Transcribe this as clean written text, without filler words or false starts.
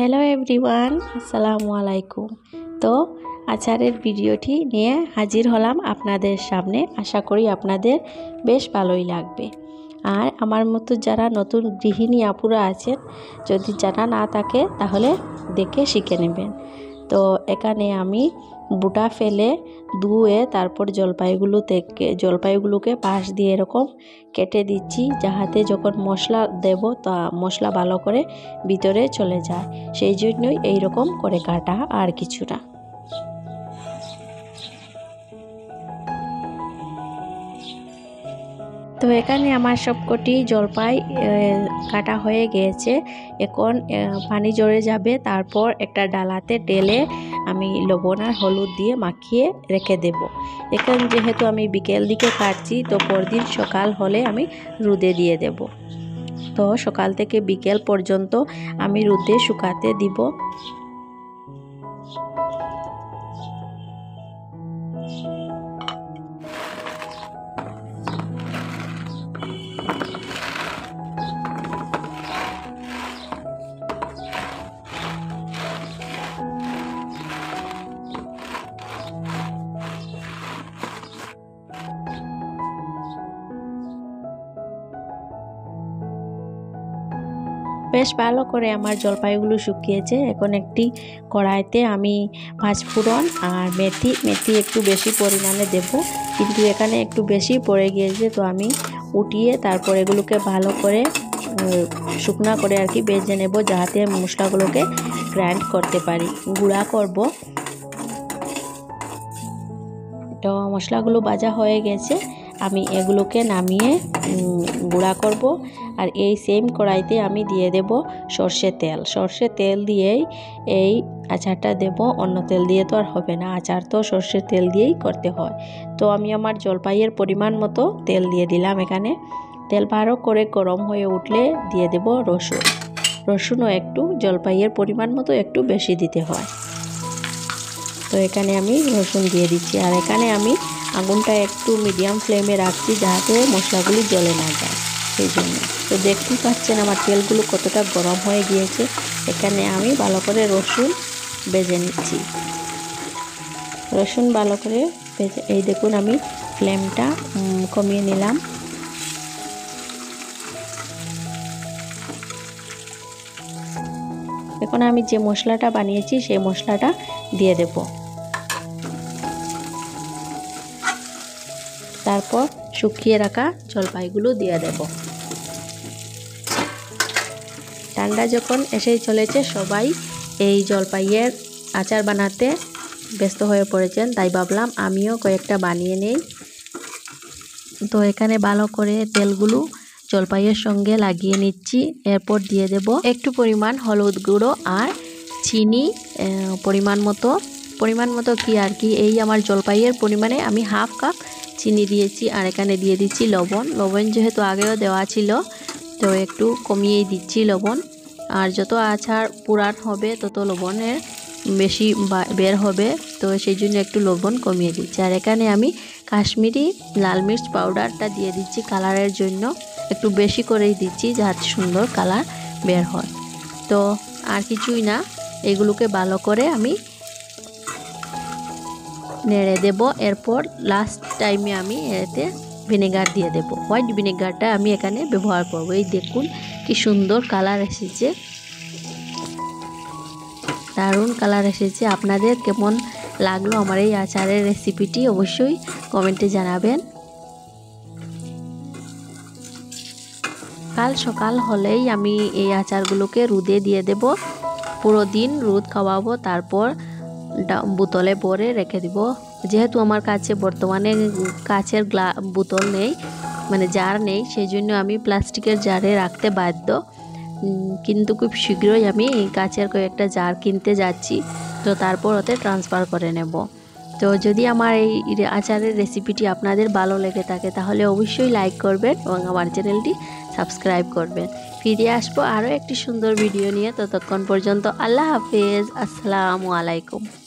Hello everyone, আসসালামু আলাইকুম। তো আচারের ভিডিওটি নিয়ে হাজির হলাম আপনাদের সামনে। আশা করি আপনাদের বেশ ভালোই লাগবে। আর আমার মতো যারা নতুন গৃহিণী আপুরা আছেন, যদি জানা না থাকে তাহলে দেখে শিখে নেবেন। তো এখানে আমি বুটা ফেলে ধুয়ে তারপর জলপাইগুলোকে পাশ দিয়ে এরকম কেটে দিচ্ছি, যাহাতে যখন মশলা দেব তা মশলা ভালো করে ভিতরে চলে যায়। সেই জন্যই এইরকম করে কাটা, আর কিছু না। তো এখানে আমার সবকটি জলপাই কাটা হয়ে গিয়েছে। এখন পানি ঝরে যাবে, তারপর একটা ডালাতে ঢেলে আমি লবণ আর হলুদ দিয়ে মাখিয়ে রেখে দেব। এখন যেহেতু আমি বিকেল দিকে কাটছি, তো পরদিন সকাল হলে আমি রোদে দিয়ে দেব। তো সকাল থেকে বিকেল পর্যন্ত আমি রোদে শুকাতে দিব। বেশ ভালো করে আমার জলপাইগুলো শুকিয়েছে। এখন একটি কড়াইতে আমি পাঁচফোড়ন আর মেথি একটু বেশি পরিমাণে দেব, কিন্তু এখানে একটু বেশি পড়ে গিয়েছে। তো আমি উঠিয়ে তারপর এগুলোকে ভালো করে শুকনা করে আর কি ভেজে নেব, যাতে মশলাগুলোকে গ্রাইন্ড করতে পারি, গুঁড়া করব। তো মশলাগুলো ভাজা হয়ে গেছে, আমি এগুলোকে নামিয়ে গুঁড়া করব। আর এই সেম কড়াইতে আমি দিয়ে দেব সর্ষে তেল দিয়েই এই আচারটা দেব। অন্য তেল দিয়ে তো আর হবে না, আচার তো সর্ষের তেল দিয়েই করতে হয়। তো আমি আমার জলপাইয়ের পরিমাণ মতো তেল দিয়ে দিলাম। এখানে তেল ভালো করে গরম হয়ে উঠলে দিয়ে দেব রসুনও একটু জলপাইয়ের পরিমাণ মতো একটু বেশি দিতে হয়। তো এখানে আমি রসুন দিয়ে দিচ্ছি, আর এখানে আমি আগুনটা একটু মিডিয়াম ফ্লেমে রাখছি, যাতে মশলাগুলি জ্বলে না যায়, সেই জন্য। তো দেখতেই পাচ্ছেন আমার তেলগুলো কতটা গরম হয়ে গিয়েছে। এখানে আমি ভালো করে রসুন ভেজে নিচ্ছি। রসুন ভালো করে ভেজে, এই দেখুন আমি ফ্লেমটা কমিয়ে নিলাম। এখন আমি যে মশলাটা বানিয়েছি সেই মশলাটা দিয়ে দেব। তারপর শুকিয়ে রাখা জলপাইগুলো দিয়ে দেব। ঠান্ডা যখন এসেই চলেছে, সবাই এই জলপাইয়ের আচার বানাতে ব্যস্ত হয়ে পড়েছেন, তাই ভাবলাম আমিও কয়েকটা বানিয়ে নেই। তো এখানে ভালো করে তেলগুলো জলপাইয়ের সঙ্গে লাগিয়ে নিচ্ছি। এরপর দিয়ে দেব একটু পরিমাণ হলুদ গুঁড়ো আর চিনি, পরিমাণ মতো কি আর কি, এই আমার জলপাইয়ের পরিমাণে আমি হাফ কাপ চিনি দিয়েছি। আর এখানে দিয়ে দিচ্ছি লবণ যেহেতু আগেও দেওয়া ছিল, তো একটু কমিয়েই দিচ্ছি লবণ। আর যত আচার পুরান হবে তত লবণের বেশি বের হবে, তো সেই জন্য একটু লবণ কমিয়ে দিচ্ছি। আর এখানে আমি কাশ্মীরি লাল মির্চ পাউডারটা দিয়ে দিচ্ছি কালারের জন্য, একটু বেশি করেই দিচ্ছি, যাতে সুন্দর কালার বের হয়। তো আর কিছুই না, এগুলোকে ভালো করে আমি নেড়ে দেব। এরপর লাস্ট টাইমে আমি এতে ভিনেগার দিয়ে দেব। হোয়াইট ভিনেগারটা আমি এখানে ব্যবহার করব। এই দেখুন কি সুন্দর কালার এসেছে, দারুণ কালার এসেছে। আপনাদের কেমন লাগলো আমার এই আচারের রেসিপিটি অবশ্যই কমেন্টে জানাবেন। কাল সকাল হলেই আমি এই আচারগুলোকে রোদে দিয়ে দেব। পুরো দিন রোদ খাওয়াবো, তারপর বোতলে ভরে রেখে দিব। যেহেতু আমার কাছে বর্তমানে কাচের বোতল নেই, মানে জার নেই, সেই জন্য আমি প্লাস্টিকের জারে রাখতে বাধ্য। কিন্তু খুব শীঘ্রই আমি কাচের কয়েকটা জার কিনতে যাচ্ছি, তো তারপর ওতে ট্রান্সফার করে নেব। তো যদি আমার এই আচারের রেসিপিটি আপনাদের ভালো লেগে থাকে, তাহলে অবশ্যই লাইক করবেন এবং আমার চ্যানেলটি সাবস্ক্রাইব করবেন। ফিরে আসবো আরও একটি সুন্দর ভিডিও নিয়ে। ততক্ষণ পর্যন্ত আল্লাহ হাফেজ, আসসালামু আলাইকুম।